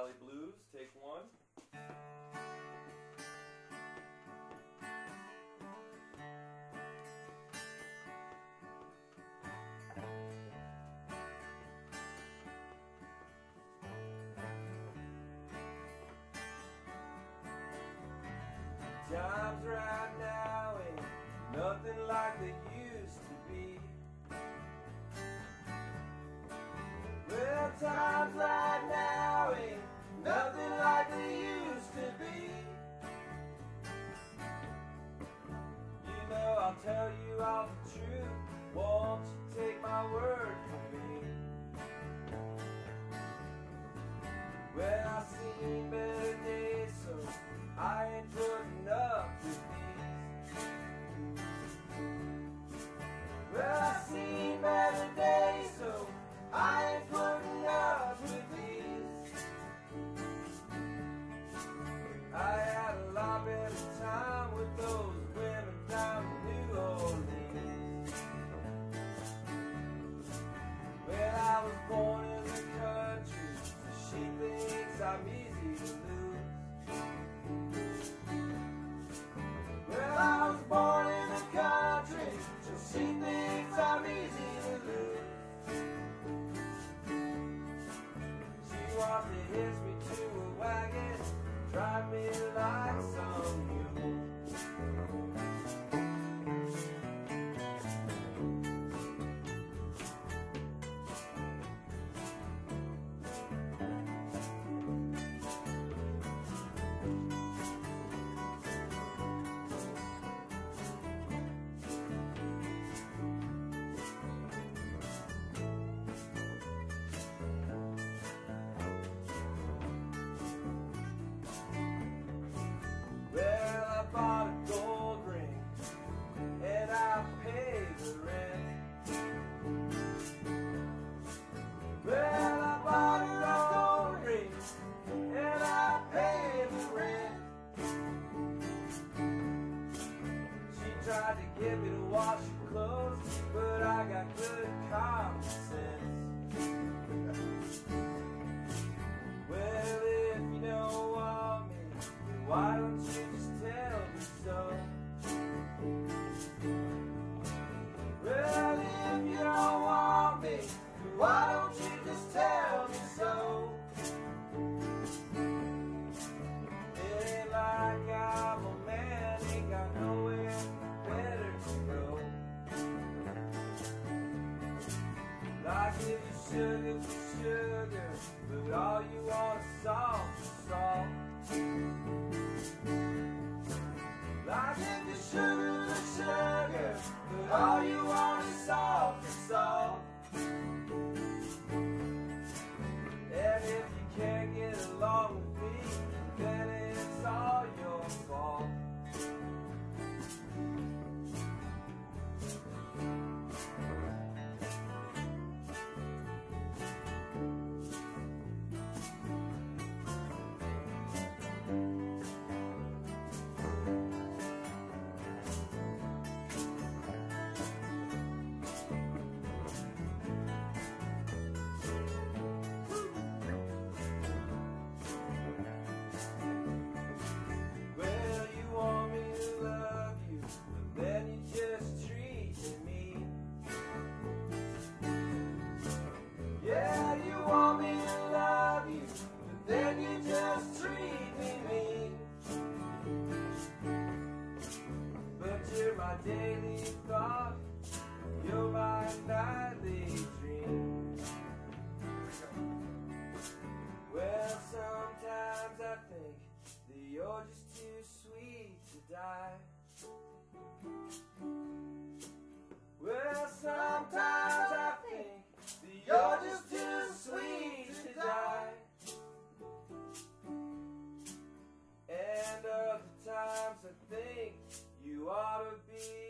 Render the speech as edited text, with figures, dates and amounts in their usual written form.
Valley Blues, take one. Times right now ain't nothing like they used to be. Well, times right now ain't nothing like they used to be. You know, I'll tell you all the truth, won't you take my word for me? Well, I've seen better days, so I ain't putting up with these. Well, I've seen better days, so I ain't putting up with these. I had a lot better time with those women down in New Orleans. Well, I was born in the country, so she thinks I'm easy to lose. Well, I was born in the country, so she thinks I'm easy to lose. She wants to hitch me to a wagon, drive me like some mule. Bought a gold ring and I paid the rent. Well, I bought a gold ring and I paid the rent. She tried to get me to wash her clothes, but I got good common sense. Well, if you don't want me, then why don't you just tell me so? Well, if you don't want me, then why don't you just tell me so? It ain't like I'm a man, ain't got nowhere better to go. Like if you sugar for sugar, but all you want is salt for salt. Like if you sugar for sugar, but all you want is salt for salt. And if you can't get along with me, then it's all your fault. Then you just treat me. Yeah, you want me to love you, but then you just treat me mean. But you're my daily thought, you're my nightly dream. Well, sometimes I think that you're just too sweet to die. Well, sometimes I think that you're just too sweet to die. And other times I think you ought to be